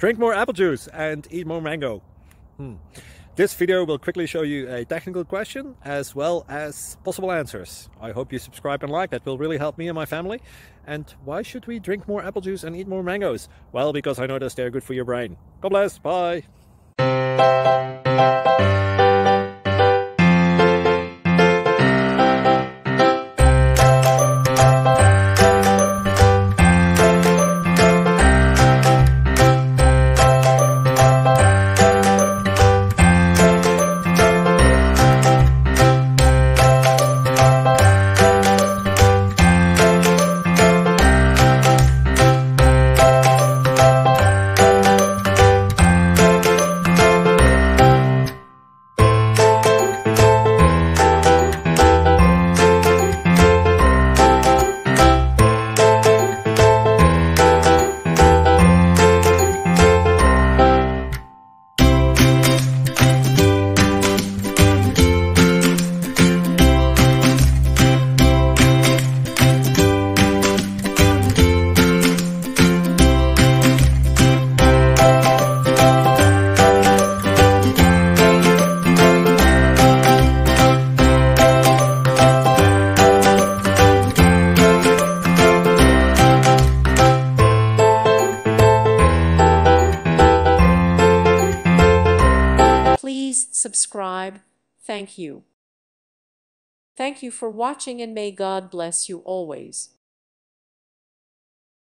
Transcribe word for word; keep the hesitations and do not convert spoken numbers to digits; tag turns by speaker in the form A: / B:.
A: Drink more apple juice and eat more mango. Hmm. This video will quickly show you a technical question as well as possible answers. I hope you subscribe and like, that will really help me and my family. And why should we drink more apple juice and eat more mangoes? Well, because I noticed they're good for your brain. God bless, bye!
B: Please subscribe. Thank you. Thank you for watching, and may God bless you always.